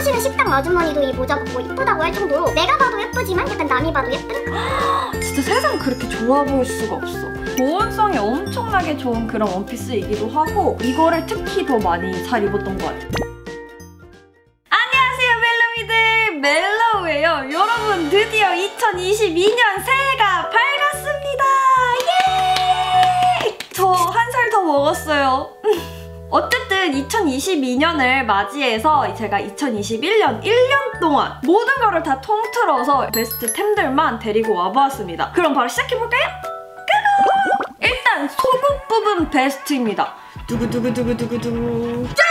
모르시는 식당 아주머니도 이 모자 보고 이쁘다고 할 정도로 내가 봐도 예쁘지만 약간 남이 봐도 예쁜? 진짜 세상 그렇게 좋아 보일 수가 없어. 보온성이 엄청나게 좋은 그런 원피스이기도 하고 이거를 특히 더 많이 잘 입었던 것 같아요. 안녕하세요 멜로미들, 멜로우예요. 여러분 드디어 2022년 새해가 밝았습니다. 예! 저 한 살 더 먹었어요. 어쨌든 2022년을 맞이해서 제가 2021년 1년 동안 모든 거를 다 통틀어서 베스트 템들만 데리고 와보았습니다. 그럼 바로 시작해볼까요? 고고! 일단 속옷 부분 베스트입니다. 두구두구두구두구두구 짠!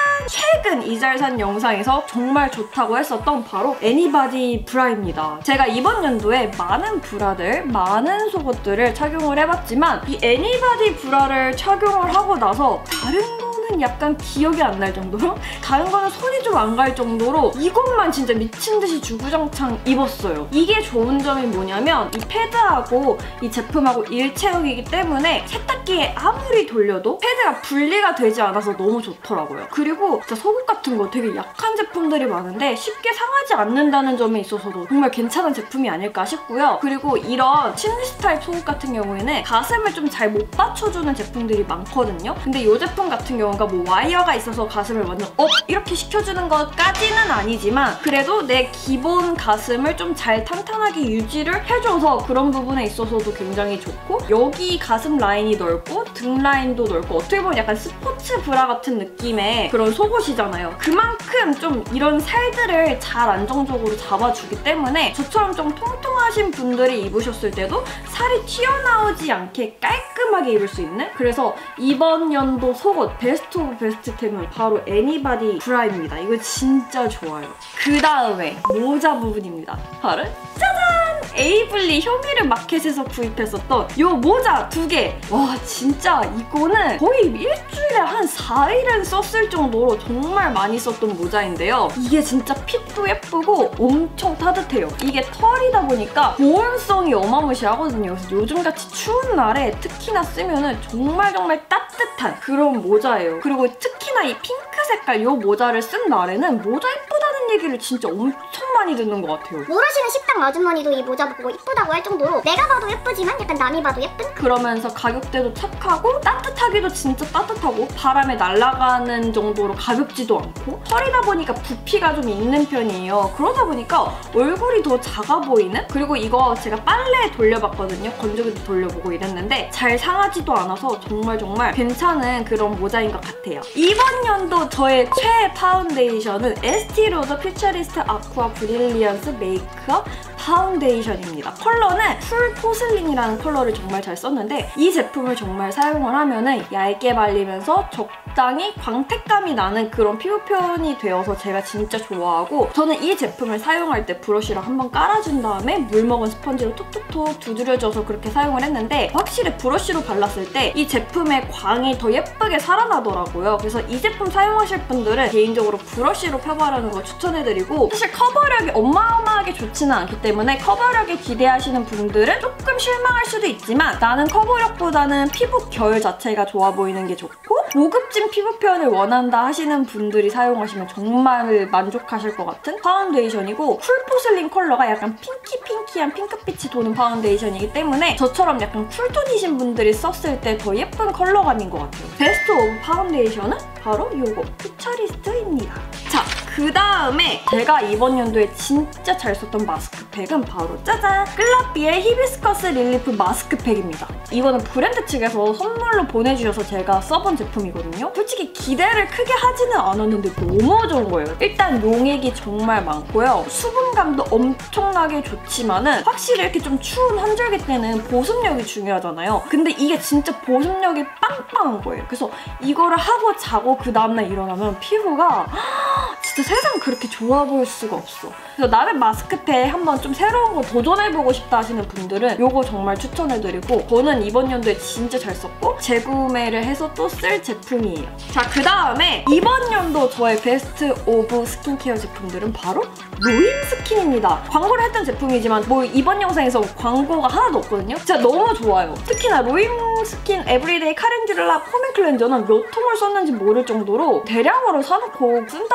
최근 이 잘 산 영상에서 정말 좋다고 했었던 바로 애니바디 브라입니다. 제가 이번 연도에 많은 브라들, 많은 속옷들을 착용을 해봤지만 이 애니바디 브라를 착용을 하고 나서 다른 거는 약간 기억이 안 날 정도로 다른 거는 손이 좀 안 갈 정도로 이것만 진짜 미친 듯이 주구장창 입었어요. 이게 좋은 점이 뭐냐면 이 패드하고 이 제품하고 일체형이기 때문에 세탁기에 아무리 돌려도 패드가 분리가 되지 않아서 너무 좋더라고요. 그리고 진짜 속옷 같은 거 되게 약한 제품들이 많은데 쉽게 상하지 않는다는 점에 있어서도 정말 괜찮은 제품이 아닐까 싶고요. 그리고 이런 침리스 타입 속옷 같은 경우에는 가슴을 좀 잘 못 받쳐주는 제품들이 많거든요. 근데 이 제품 같은 경우가 뭐 와이어가 있어서 가슴을 완전 업! 이렇게 시켜주는 것까지는 아니지만 그래도 내 기본 가슴을 좀 잘 탄탄하게 유지를 해줘서 그런 부분에 있어서도 굉장히 좋고 여기 가슴 라인이 넓고 등 라인도 넓고 어떻게 보면 약간 스포츠 브라 같은 느낌의 그런 속옷이잖아요. 그만큼 좀 이런 살들을 잘 안정적으로 잡아주기 때문에 저처럼 좀 통통하신 분들이 입으셨을 때도 살이 튀어나오지 않게 깔끔하게 입을 수 있는 그래서 이번 연도 속옷 베스트 오브 베스트템은 바로 애니바디 브라입니다. 이거 진짜 좋아요. 그 다음에 모자 부분입니다. 바로 짜잔! 에이블리 효미르 마켓에서 구입했었던 이 모자 2개! 와 진짜 이거는 거의 일주일에 한 4일은 썼을 정도로 정말 많이 썼던 모자인데요. 이게 진짜 핏도 예쁘고 엄청 따뜻해요. 이게 털이다 보니까 보온성이 어마무시하거든요. 그래서 요즘같이 추운 날에 특히나 쓰면은 정말 따뜻한 그런 모자예요. 그리고 특히나 이 핑크 색깔 이 모자를 쓴 날에는 모자 예쁘다는 얘기를 진짜 엄청 많이 듣는 것 같아요. 모르시는 식당 아주머니도 이 모자 보고 이쁘다고 할 정도로 내가 봐도 예쁘지만 약간 남이 봐도 예쁜? 그러면서 가격대도 착하고 따뜻하기도 진짜 따뜻하고 바람에 날아가는 정도로 가볍지도 않고 털이다 보니까 부피가 좀 있는 편이에요. 그러다 보니까 얼굴이 더 작아 보이는? 그리고 이거 제가 빨래에 돌려봤거든요. 건조기도 돌려보고 이랬는데 잘 상하지도 않아서 정말 괜찮은 그런 모자인 것 같아요. 이번 연도 저의 최애 파운데이션은 에스티로더 퓨처리스트 아쿠아 브릴리언스 메이크업 파운데이션입니다. 컬러는 풀 포슬린이라는 컬러를 정말 잘 썼는데 이 제품을 정말 사용을 하면은 얇게 발리면서 적당히 광택감이 나는 그런 피부 표현이 되어서 제가 진짜 좋아하고 저는 이 제품을 사용할 때 브러쉬를 한번 깔아준 다음에 물먹은 스펀지로 톡톡톡 두드려줘서 그렇게 사용을 했는데 확실히 브러쉬로 발랐을 때 이 제품의 광이 더 예쁘게 살아나더라고요. 그래서 이 제품 사용하실 분들은 개인적으로 브러쉬로 펴바르는 거 추천해드리고 사실 커버력이 어마어마하게 좋지는 않기 때문에 커버력에 기대하시는 분들은 조금 실망할 수도 있지만 나는 커버력보다는 피부 결 자체가 좋아 보이는 게 좋고 고급진 피부 표현을 원한다 하시는 분들이 사용하시면 정말 만족하실 것 같은 파운데이션이고 풀포슬린 컬러가 약간 핑키한 핑크빛이 도는 파운데이션이기 때문에 저처럼 약간 쿨톤이신 분들이 썼을 때 더 예쁜 컬러감인 것 같아요. 베스트 오브 파운데이션은 바로 이거 퓨처리스트입니다. 자, 그 다음에 제가 이번 연도에 진짜 잘 썼던 마스크팩은 바로 짜잔! 클라비의 히비스커스 릴리프 마스크팩입니다. 이거는 브랜드 측에서 선물로 보내주셔서 제가 써본 제품이거든요. 솔직히 기대를 크게 하지는 않았는데 너무 좋은 거예요. 일단 용액이 정말 많고요. 수분감도 엄청나게 좋지만은 확실히 이렇게 좀 추운 한절기 때는 보습력이 중요하잖아요. 근데 이게 진짜 보습력이 빵빵한 거예요. 그래서 이거를 하고 자고 그 다음날 일어나면 피부가 진짜 세상 그렇게 좋아 보일 수가 없어. 그래서 나는 마스크팩 한번 좀 새로운 거 도전해보고 싶다 하시는 분들은 이거 정말 추천해드리고 저는 이번 연도에 진짜 잘 썼고 재구매를 해서 또 쓸 제품이에요. 자, 그 다음에 이번 연도 저의 베스트 오브 스킨케어 제품들은 바로 로임스킨입니다. 광고를 했던 제품이지만 뭐 이번 영상에서 광고가 하나도 없거든요. 진짜 너무 좋아요. 특히나 로임스킨 에브리데이 카렌듈라 포맨 클렌저는 몇 통을 썼는지 모를 정도로 대량으로 사놓고 쓴단 말이에요.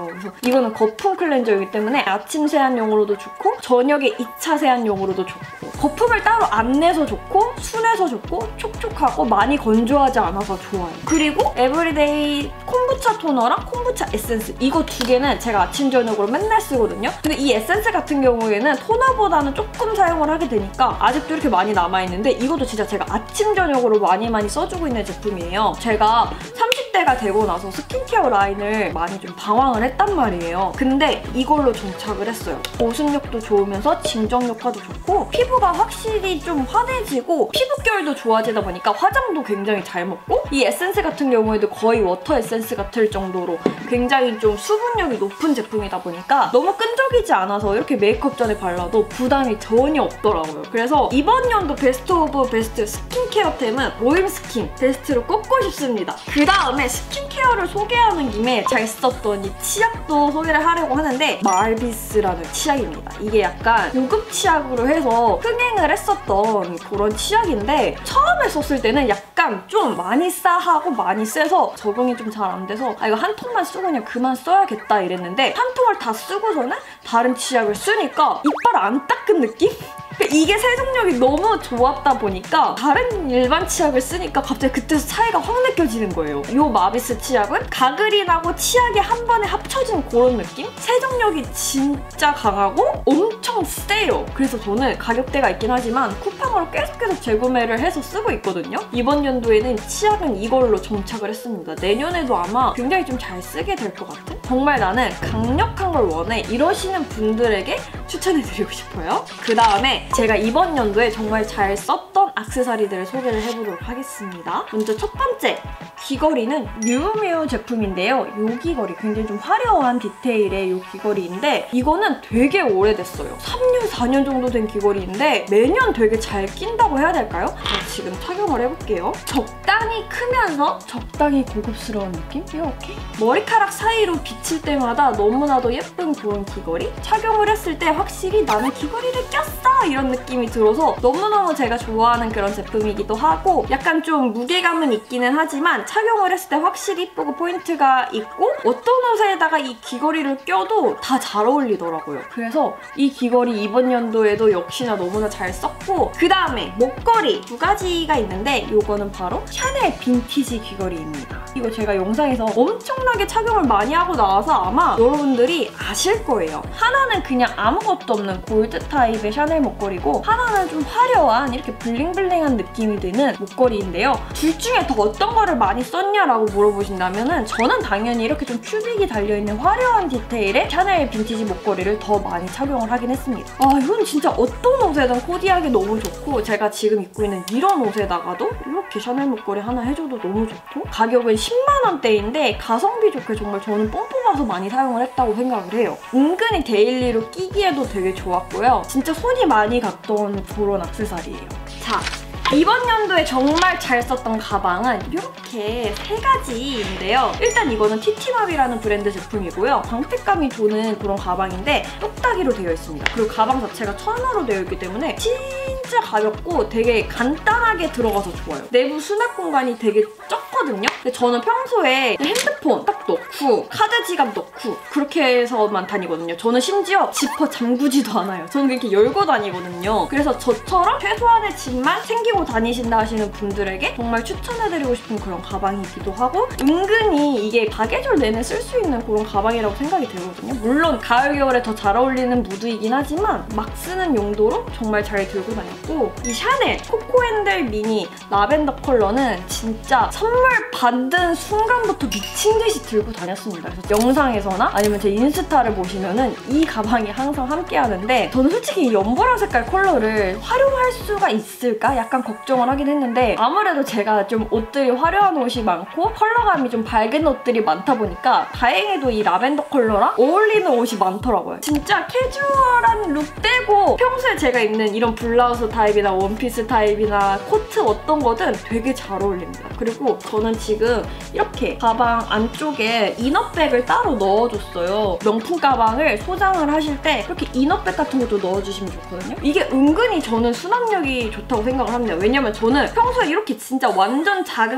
있어요. 그래서 이거는 거품 클렌저이기 때문에 아침 세안용으로도 좋고 저녁에 2차 세안용으로도 좋고 거품을 따로 안 내서 좋고 순해서 좋고 촉촉하고 많이 건조하지 않아서 좋아요. 그리고 에브리데이 콤부차 토너랑 콤부차 에센스 이거 두 개는 제가 아침 저녁으로 맨날 쓰거든요. 근데 이 에센스 같은 경우에는 토너보다는 조금 사용을 하게 되니까 아직도 이렇게 많이 남아있는데 이것도 진짜 제가 아침 저녁으로 많이 써주고 있는 제품이에요. 제가 30대가 되고 나서 스킨케어 라인을 많이 좀 방황을 했단 말이에요. 근데 이걸로 정착을 했어요. 보습력도 좋으면서 진정 효과도 좋고 피부가 확실히 좀 환해지고 피부결도 좋아지다 보니까 화장도 굉장히 잘 먹고 이 에센스 같은 경우에도 거의 워터 에센스 같을 정도로 굉장히 좀 수분력이 높은 제품이다 보니까 너무 끈적이지 않아서 이렇게 메이크업 전에 발라도 부담이 전혀 없더라고요. 그래서 이번 연도 베스트 오브 베스트 스킨케어템은 오일스킨 베스트로 꼽고 싶습니다. 그 다음에 스킨케어를 소개하는 김에 잘 썼던 이 치약도 소개를 하려고 하는데 말비스라는 치약입니다. 이게 약간 고급 치약으로 해서 흥행을 했었던 그런 치약인데 처음에 썼을 때는 약간 좀 많이 싸하고 많이 세서 적응이 좀 잘 안 돼서 이거 한 통만 쓰고 그냥 그만 써야겠다 이랬는데 한 통을 다 쓰고서는 다른 치약을 쓰니까 이빨 안 닦은 느낌? 이게 세정력이 너무 좋았다 보니까 다른 일반 치약을 쓰니까 갑자기 그때서 차이가 확 느껴지는 거예요. 이 마비스 치약은 가그린하고 치약이 한 번에 합쳐진 그런 느낌? 세정력이 진짜 강하고 엄청 세요. 그래서 저는 가격대가 있긴 하지만 쿠팡으로 계속 재구매를 해서 쓰고 있거든요. 이번 연도에는 치약은 이걸로 정착을 했습니다. 내년에도 아마 굉장히 좀 잘 쓰게 될 것 같은? 정말 나는 강력한 걸 원해 이러시는 분들에게 추천해드리고 싶어요. 그 다음에 제가 이번 연도에 정말 잘 썼던 액세서리들을 소개를 해보도록 하겠습니다. 먼저 첫 번째, 귀걸이는 미우미우 제품인데요. 이 귀걸이 굉장히 좀 화려한 디테일의 이 귀걸이인데 이거는 되게 오래됐어요. 3년, 4년 정도 된 귀걸이인데 매년 되게 잘 낀다고 해야 될까요? 제가 지금 착용을 해볼게요. 적당히 크면서 적당히 고급스러운 느낌? 이렇게? 머리카락 사이로 비칠 때마다 너무나도 예쁜 그런 귀걸이? 착용을 했을 때 확실히 나는 귀걸이를 꼈어! 이런 느낌이 들어서 너무너무 제가 좋아하는 그런 제품이기도 하고 약간 좀 무게감은 있기는 하지만 착용을 했을 때 확실히 예쁘고 포인트가 있고 어떤 옷에다가 이 귀걸이를 껴도 다 잘 어울리더라고요. 그래서 이 귀걸이 이번 연도에도 역시나 너무나 잘 썼고 그 다음에 목걸이 두 가지가 있는데 이거는 바로 샤넬 빈티지 귀걸이입니다. 이거 제가 영상에서 엄청나게 착용을 많이 하고 나와서 아마 여러분들이 아실 거예요. 하나는 그냥 아무것도 없는 골드 타입의 샤넬 목걸이고 하나는 좀 화려한 이렇게 블링블링한 느낌이 드는 목걸이인데요. 둘 중에 더 어떤 거를 많이 썼냐라고 물어보신다면 저는 당연히 이렇게 좀 큐빅이 달려있는 화려한 디테일의 샤넬 빈티지 목걸이를 더 많이 착용을 하긴 했습니다. 이건 진짜 어떤 옷에든 코디하기 너무 좋고 제가 지금 입고 있는 이런 옷에다가도 이렇게 샤넬 목걸이 하나 해줘도 너무 좋고 가격은 10만 원대인데 가성비 좋게 정말 저는 뽕 뽑아서 많이 사용을 했다고 생각을 해요. 은근히 데일리로 끼기에도 되게 좋았고요. 진짜 손이 많이 갔던 그런 액세서리예요. 자, 이번 연도에 정말 잘 썼던 가방은 이렇게 세 가지인데요. 일단 이거는 티티맘이라는 브랜드 제품이고요. 광택감이 도는 그런 가방인데 똑딱이로 되어 있습니다. 그리고 가방 자체가 천으로 되어 있기 때문에 진짜 가볍고 되게 간단하게 들어가서 좋아요. 내부 수납 공간이 되게 적거든요. 근데 저는 평소에 핸드폰 딱 넣고 카드 지갑 넣고 그렇게 해서만 다니거든요. 저는 심지어 지퍼 잠그지도 않아요. 저는 그렇게 열고 다니거든요. 그래서 저처럼 최소한의 짐만 챙기고 다니신다 하시는 분들에게 정말 추천해드리고 싶은 그런 가방이기도 하고 은근히 이게 사계절 내내 쓸 수 있는 그런 가방이라고 생각이 들거든요. 물론 가을, 겨울에 더 잘 어울리는 무드이긴 하지만 막 쓰는 용도로 정말 잘 들고 다녔고 이 샤넬 코코앤델 미니 라벤더 컬러는 진짜 선물 받은 순간부터 미친 듯이 들고 다녔습니다. 그래서 영상에서나 아니면 제 인스타를 보시면은 이 가방이 항상 함께 하는데 저는 솔직히 이 연보라 색깔 컬러를 활용할 수가 있을까? 약간 걱정을 하긴 했는데 아무래도 제가 좀 옷들이 화려한 옷이 많고 컬러감이 좀 밝은 옷들이 많다 보니까 다행히도 이 라벤더 컬러랑 어울리는 옷이 많더라고요. 진짜 캐주얼한 룩 빼고 평소에 제가 입는 이런 블라우스 타입이나 원피스 타입이나 코트 어떤 거든 되게 잘 어울립니다. 그리고 저는 지금 이렇게 가방 안쪽에 이너백을 따로 넣어줬어요. 명품 가방을 소장을 하실 때 이렇게 이너백 같은 것도 넣어주시면 좋거든요. 이게 은근히 저는 수납력이 좋다고 생각을 합니다. 왜냐면 저는 평소에 이렇게 진짜 완전 작은 가방을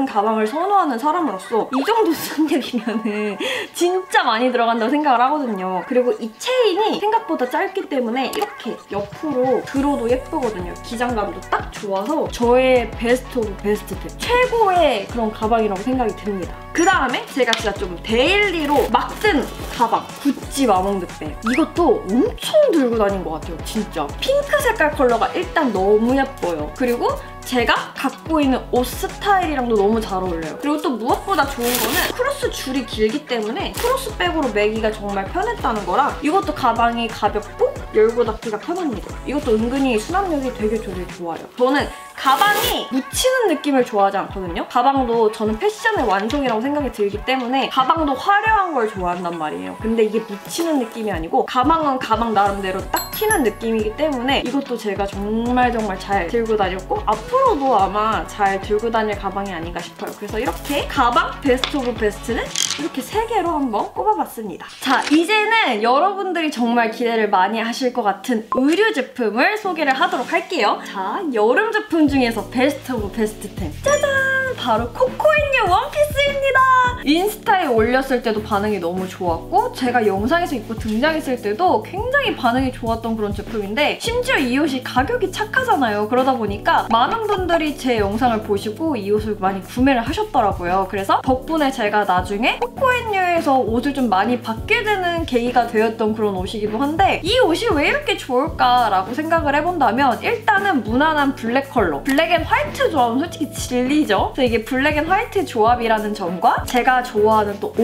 느낌을 선호하는 사람으로서 이 정도 수납력이면은 진짜 많이 들어간다고 생각을 하거든요. 그리고 이 체인이 생각보다 짧기 때문에 이렇게 옆으로 들어도 예쁘거든요. 기장감도 딱 좋아서 저의 베스트 오브 베스트 템, 최고의 그런 가방이라고 생각이 듭니다. 그 다음에 제가 진짜 좀 데일리로 막 쓴 가방, 구찌 마몽드백. 이것도 엄청 들고 다닌 것 같아요, 진짜. 핑크 색깔 컬러가 일단 너무 예뻐요. 그리고 제가 갖고 있는 옷 스타일이랑도 너무 잘 어울려요. 그리고 또 무엇보다 좋은 거는 크로스 줄이 길기 때문에 크로스백으로 매기가 정말 편했다는 거랑 이것도 가방이 가볍고 열고 닫기가 편합니다. 이것도 은근히 수납력이 되게 좋아요. 저는 가방이 묻히는 느낌을 좋아하지 않거든요. 가방도 저는 패션의 완성이라고 생각이 들기 때문에 가방도 화려한 걸 좋아한단 말이에요. 근데 이게 묻히는 느낌이 아니고 가방은 가방 나름대로 딱 튀는 느낌이기 때문에 이것도 제가 정말 잘 들고 다녔고 앞으로도 아마 잘 들고 다닐 가방이 아닌가 싶어요. 그래서 이렇게 가방 베스트 오브 베스트는 이렇게 3개로 한번 꼽아봤습니다. 자, 이제는 여러분들이 정말 기대를 많이 하실 것 같은 의류 제품을 소개를 하도록 할게요. 자, 여름 제품 중에서 베스트 오브 베스트템 짜잔! 바로 코코앤유 원피스입니다. 인스타에 올렸을 때도 반응이 너무 좋았고 제가 영상에서 입고 등장했을 때도 굉장히 반응이 좋았던 그런 제품인데 심지어 이 옷이 가격이 착하잖아요. 그러다 보니까 많은 분들이 제 영상을 보시고 이 옷을 많이 구매를 하셨더라고요. 그래서 덕분에 제가 나중에 코코앤유에서 옷을 좀 많이 받게 되는 계기가 되었던 그런 옷이기도 한데 이 옷이 왜 이렇게 좋을까라고 생각을 해본다면 일단은 무난한 블랙 컬러, 블랙 앤 화이트 조합은 솔직히 진리죠. 그래서 이게 블랙 앤 화이트 조합이라는 점과 제가 좋아하는 또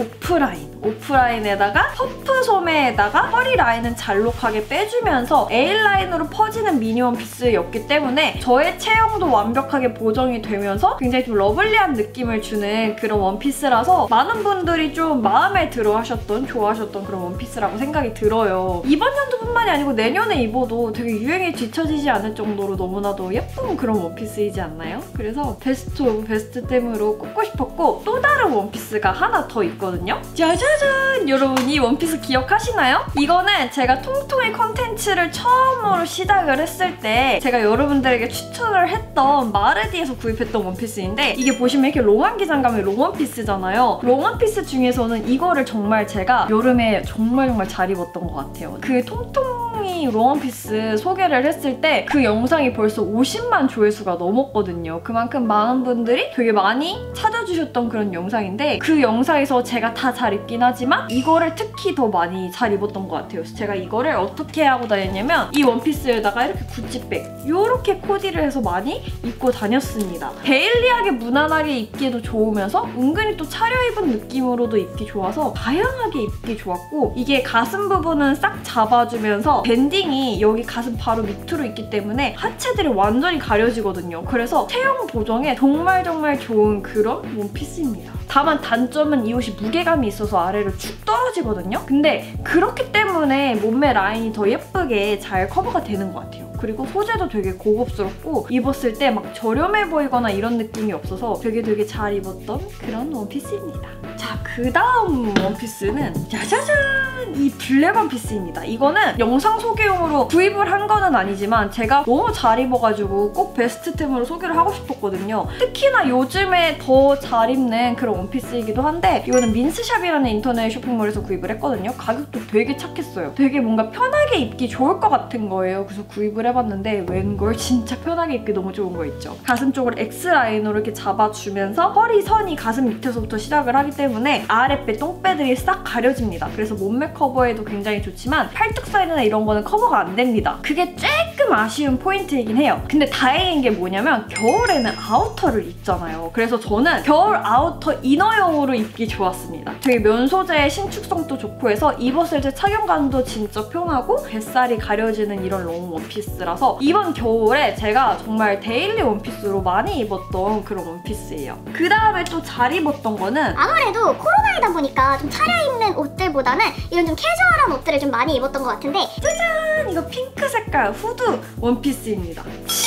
오프라인에다가 퍼프 소매에다가 허리 라인은 잘록하게 빼주면서 A라인으로 퍼지는 미니 원피스였기 때문에 저의 체형도 완벽하게 보정이 되면서 굉장히 좀 러블리한 느낌을 주는 그런 원피스라서 많은 분들이 좀 마음에 들어 하셨던, 좋아하셨던 그런 원피스라고 생각이 들어요. 이번 연도뿐만이 아니고 내년에 입어도 되게 유행에 뒤처지지 않을 정도로 너무나도 예쁜 그런 원피스이지 않나요? 그래서 베스트 오브 베스트템으로 꼽고 싶었고 또 다른 원피스가 하나 더 있거든요. 짜자잔! 여러분 이 원피스 기억하시나요? 이거는 제가 통통이 컨텐츠를 처음으로 시작을 했을 때 제가 여러분들에게 추천을 했던 마르디에서 구입했던 원피스인데 이게 보시면 이렇게 롱한 기장감의 롱원피스잖아요. 롱원피스 중에서는 이거를 정말 제가 여름에 정말 잘 입었던 것 같아요. 그 통통이 롱원피스 소개를 했을 때 그 영상이 벌써 50만 조회수가 넘었거든요. 그만큼 많은 분들이 되게 많이 찾아주셨던 그런 영상인데 그 영상에서 제가 다 잘 입긴 하지만 이거를 특히 더 많이 잘 입었던 것 같아요. 그래서 제가 이거를 어떻게 하고 다녔냐면 이 원피스에다가 이렇게 구찌백 이렇게 코디를 해서 많이 입고 다녔습니다. 데일리하게 무난하게 입기에도 좋으면서 은근히 또 차려입은 느낌으로도 입기 좋아서 다양하게 입기 좋았고 이게 가슴 부분은 싹 잡아주면서 밴딩이 여기 가슴 바로 밑으로 있기 때문에 하체들이 완전히 가려지거든요. 그래서 체형 보정에 정말 좋은 그런 원피스입니다. 다만 단점은 이 옷이 무게감이 있어서 아래로 축 떨어지거든요. 근데 그렇기 때문에 몸매 라인이 더 예쁘게 잘 커버가 되는 것 같아요. 그리고 소재도 되게 고급스럽고 입었을 때 막 저렴해 보이거나 이런 느낌이 없어서 되게 잘 입었던 그런 원피스입니다. 자, 그 다음 원피스는 짜자잔! 이 블랙 원피스입니다. 이거는 영상 소개용으로 구입을 한 거는 아니지만 제가 너무 잘 입어가지고 꼭 베스트템으로 소개를 하고 싶었거든요. 특히나 요즘에 더 잘 입는 그런 원피스이기도 한데 이거는 민스샵이라는 인터넷 쇼핑몰에서 구입을 했거든요. 가격도 되게 착했어요. 되게 뭔가 편하게 입기 좋을 것 같은 거예요. 그래서 구입을 해봤는데 웬걸 진짜 편하게 입기 너무 좋은 거 있죠. 가슴 쪽을 X라인으로 이렇게 잡아주면서 허리 선이 가슴 밑에서부터 시작을 하기 때문에 아랫배, 똥배들이 싹 가려집니다. 그래서 몸매 커버에도 굉장히 좋지만 팔뚝 사이드나 이런 거는 커버가 안 됩니다. 그게 조금 아쉬운 포인트이긴 해요. 근데 다행인 게 뭐냐면 겨울에는 아우터를 입잖아요. 그래서 저는 겨울 아우터 이너용으로 입기 좋았습니다. 되게 면 소재의 신축성도 좋고 해서 입었을 때 착용감도 진짜 편하고 뱃살이 가려지는 이런 롱 원피스라서 이번 겨울에 제가 정말 데일리 원피스로 많이 입었던 그런 원피스예요. 그 다음에 또 잘 입었던 거는 아무래도 코로나이다 보니까 좀 차려입는 옷들보다는 이런 좀 캐주얼한 옷들을 좀 많이 입었던 것 같은데 짜잔! 이거 핑크 색깔 후드 원피스입니다.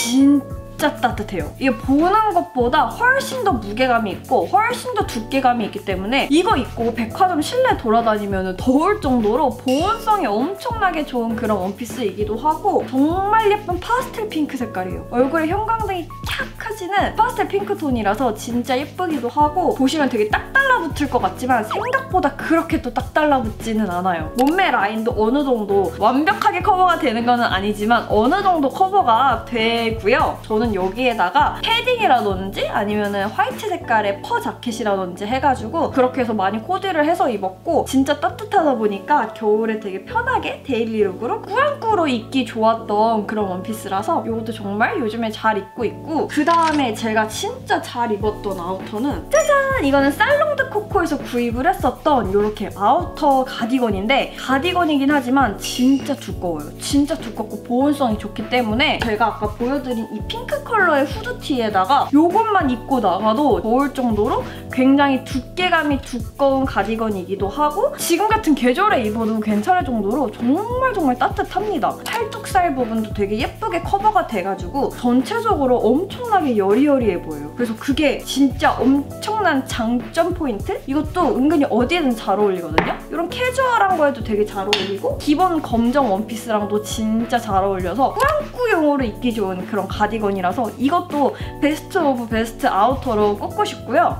진짜 따뜻해요. 이게 보는 것보다 훨씬 더 무게감이 있고 훨씬 더 두께감이 있기 때문에 이거 입고 백화점 실내 돌아다니면 더울 정도로 보온성이 엄청나게 좋은 그런 원피스이기도 하고 정말 예쁜 파스텔 핑크 색깔이에요. 얼굴에 형광등이 캬하게 사진은 파스텔 핑크톤이라서 진짜 예쁘기도 하고 보시면 되게 딱 달라붙을 것 같지만 생각보다 그렇게 또 딱 달라붙지는 않아요. 몸매 라인도 어느 정도 완벽하게 커버가 되는 건 아니지만 어느 정도 커버가 되고요. 저는 여기에다가 패딩이라든지 아니면은 화이트 색깔의 퍼 자켓이라든지 해가지고 그렇게 해서 많이 코디를 해서 입었고 진짜 따뜻하다 보니까 겨울에 되게 편하게 데일리룩으로 꾸안꾸로 입기 좋았던 그런 원피스라서 이것도 정말 요즘에 잘 입고 있고 그 다음에 제가 진짜 잘 입었던 아우터는 짜잔! 이거는 살롱드 코코에서 구입을 했었던 이렇게 아우터 가디건인데 가디건이긴 하지만 진짜 두꺼워요. 진짜 두껍고 보온성이 좋기 때문에 제가 아까 보여드린 이 핑크 컬러의 후드티에다가 이것만 입고 나가도 더울 정도로 굉장히 두께감이 두꺼운 가디건이기도 하고 지금 같은 계절에 입어도 괜찮을 정도로 정말 따뜻합니다. 팔뚝살 부분도 되게 예쁘게 커버가 돼가지고 전체적으로 엄청나게 여리여리해 보여요. 그래서 그게 진짜 엄청난 장점 포인트? 이것도 은근히 어디에든 잘 어울리거든요? 이런 캐주얼한 거에도 되게 잘 어울리고 기본 검정 원피스랑도 진짜 잘 어울려서 꾸안꾸용으로 입기 좋은 그런 가디건이라서 이것도 베스트 오브 베스트 아우터로 꼽고 싶고요.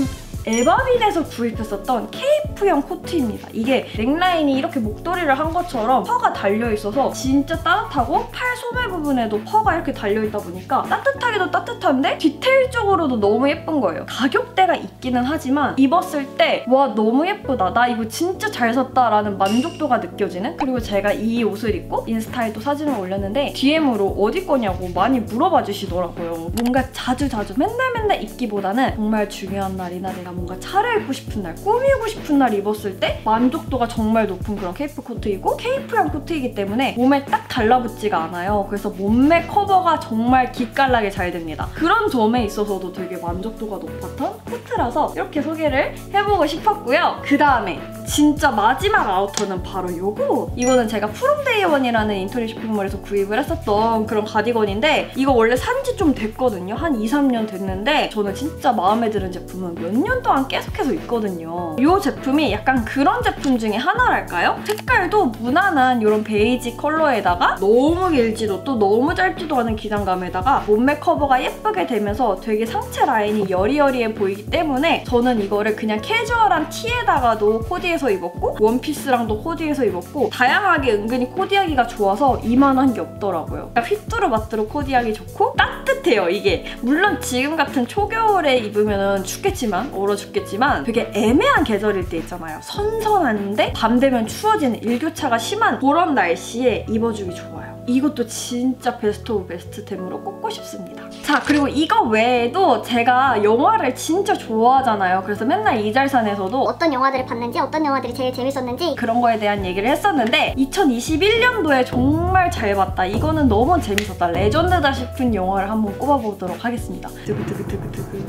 에바빈에서 구입했었던 케이프형 코트입니다. 이게 넥라인이 이렇게 목도리를 한 것처럼 퍼가 달려있어서 진짜 따뜻하고 팔 소매 부분에도 퍼가 이렇게 달려있다 보니까 따뜻하기도 따뜻한데 디테일적으로도 너무 예쁜 거예요. 가격대가 있기는 하지만 입었을 때 와 너무 예쁘다. 나 이거 진짜 잘 샀다 라는 만족도가 느껴지는 그리고 제가 이 옷을 입고 인스타에도 사진을 올렸는데 DM으로 어디 거냐고 많이 물어봐 주시더라고요. 뭔가 자주 맨날 입기보다는 정말 중요한 날이나 내가 뭔가 차려입고 싶은 날, 꾸미고 싶은 날 입었을 때 만족도가 정말 높은 그런 케이프 코트이고 케이프형 코트이기 때문에 몸에 딱 달라붙지가 않아요. 그래서 몸매 커버가 정말 기깔나게 잘 됩니다. 그런 점에 있어서도 되게 만족도가 높았던 코트라서 이렇게 소개를 해보고 싶었고요. 그 다음에 진짜 마지막 아우터는 바로 요거! 이거는 제가 프롬데이원이라는 인터넷 쇼핑몰에서 구입을 했었던 그런 가디건인데 이거 원래 산지 좀 됐거든요. 한 2, 3년 됐는데 저는 진짜 마음에 드는 제품은 몇 년 동안 계속해서 있거든요. 이 제품이 약간 그런 제품 중에 하나랄까요? 색깔도 무난한 이런 베이지 컬러에다가 너무 길지도 또 너무 짧지도 않은 기장감에다가 몸매 커버가 예쁘게 되면서 되게 상체 라인이 여리여리해 보이기 때문에 저는 이거를 그냥 캐주얼한 티에다가도 코디해서 입었고 원피스랑도 코디해서 입었고 다양하게 은근히 코디하기가 좋아서 이만한 게 없더라고요. 그러니까 휘뚜루마뚜루 코디하기 좋고 따뜻해요, 이게. 물론 지금 같은 초겨울에 입으면 춥겠지만 얼어 죽겠지만 되게 애매한 계절일 때 있잖아요. 선선한데 밤 되면 추워지는 일교차가 심한 그런 날씨에 입어주기 좋아요. 이것도 진짜 베스트 오브 베스트템으로 꼽고 싶습니다. 자, 그리고 이거 외에도 제가 영화를 진짜 좋아하잖아요. 그래서 맨날 이잘산에서도 어떤 영화들을 봤는지 어떤 영화들이 제일 재밌었는지 그런 거에 대한 얘기를 했었는데 2021년도에 정말 잘 봤다. 이거는 너무 재밌었다. 레전드다 싶은 영화를 한번 꼽아보도록 하겠습니다. 두구두구두구두구.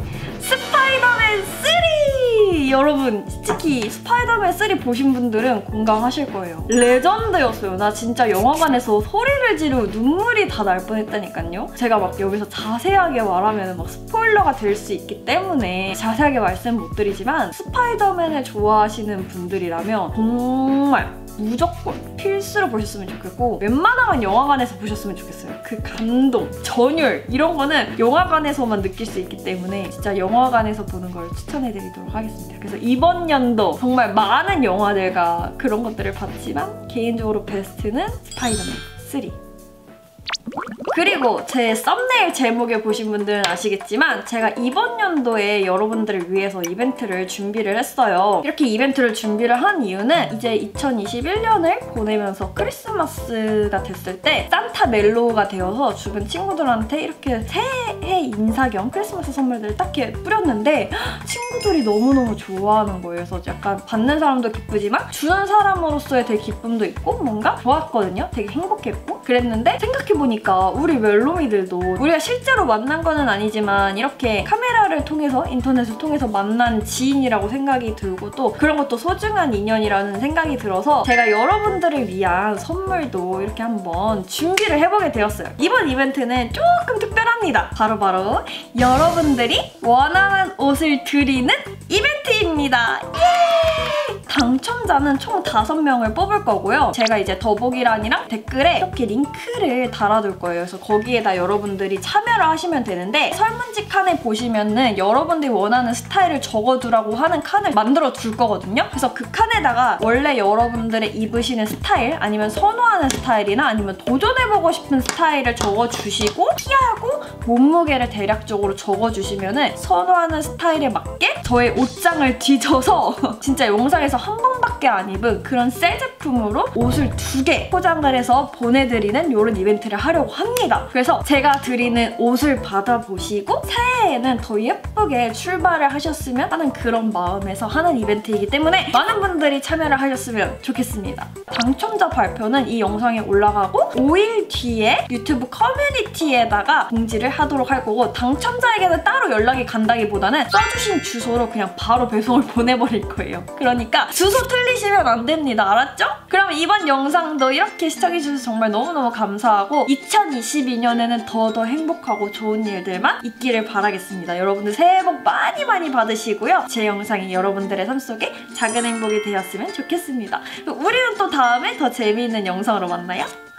스파이더맨 3! 여러분 특히 스파이더맨 3 보신 분들은 공감하실 거예요. 레전드였어요. 나 진짜 영화관에서 소리를 지르고 눈물이 다 날 뻔했다니까요. 제가 막 여기서 자세하게 말하면 막 스포일러가 될 수 있기 때문에 자세하게 말씀 못 드리지만 스파이더맨을 좋아하시는 분들이라면 정말 무조건 필수로 보셨으면 좋겠고 웬만하면 영화관에서 보셨으면 좋겠어요. 그 감동, 전율 이런 거는 영화관에서만 느낄 수 있기 때문에 진짜 영화관에서 보는 걸 추천해드리도록 하겠습니다. 그래서 이번 연도 정말 많은 영화들과 그런 것들을 봤지만 개인적으로 베스트는 스파이더맨 3. 그리고 제 썸네일 제목에 보신 분들은 아시겠지만 제가 이번 연도에 여러분들을 위해서 이벤트를 준비를 했어요. 이렇게 이벤트를 준비를 한 이유는 이제 2021년을 보내면서 크리스마스가 됐을 때 산타 멜로우가 되어서 주변 친구들한테 이렇게 새해 인사 겸 크리스마스 선물들을 딱 이렇게 뿌렸는데 친구들이 너무너무 좋아하는 거예요. 그래서 약간 받는 사람도 기쁘지만 주는 사람으로서의 되게 기쁨도 있고 뭔가 좋았거든요. 되게 행복했고 그랬는데 생각해보니까 우리 멜로미들도 우리가 실제로 만난 거는 아니지만 이렇게 카메라를 통해서 인터넷을 통해서 만난 지인이라고 생각이 들고 또 그런 것도 소중한 인연이라는 생각이 들어서 제가 여러분들을 위한 선물도 이렇게 한번 준비를 해보게 되었어요. 이번 이벤트는 조금 특별합니다. 바로바로 여러분들이 원하는 옷을 드리는 이벤트입니다. 예! 당첨자는 총 5명을 뽑을 거고요. 제가 이제 더보기란이랑 댓글에 이렇게 링크를 달아둘 거예요. 그래서 거기에다 여러분들이 참여를 하시면 되는데 설문지 칸에 보시면은 여러분들이 원하는 스타일을 적어두라고 하는 칸을 만들어 둘 거거든요. 그래서 그 칸에다가 원래 여러분들의 입으시는 스타일 아니면 선호하는 스타일이나 아니면 도전해보고 싶은 스타일을 적어주시고 키하고 몸무게를 대략적으로 적어주시면은 선호하는 스타일에 맞게 저의 옷장을 뒤져서 진짜 영상에서 한 번밖에 안 입은 그런 새 제품으로 옷을 2개 포장을 해서 보내드리는 이런 이벤트를 하려고 합니다. 그래서 제가 드리는 옷을 받아보시고 새해에는 더 예쁘게 출발을 하셨으면 하는 그런 마음에서 하는 이벤트이기 때문에 많은 분들이 참여를 하셨으면 좋겠습니다. 당첨자 발표는 이 영상에 올라가고 5일 뒤에 유튜브 커뮤니티에다가 공지를 하도록 할 거고 당첨자에게는 따로 연락이 간다기보다는 써주신 주소로 그냥 바로 배송을 보내버릴 거예요. 그러니까 주소 틀리시면 안 됩니다. 알았죠? 그럼 이번 영상도 이렇게 시청해주셔서 정말 너무너무 감사하고 2022년에는 더 행복하고 좋은 일들만 있기를 바라겠습니다. 여러분들 새해 복 많이 많이 받으시고요. 제 영상이 여러분들의 삶 속에 작은 행복이 되었으면 좋겠습니다. 우리는 또 다음에 더 재미있는 영상으로 만나요.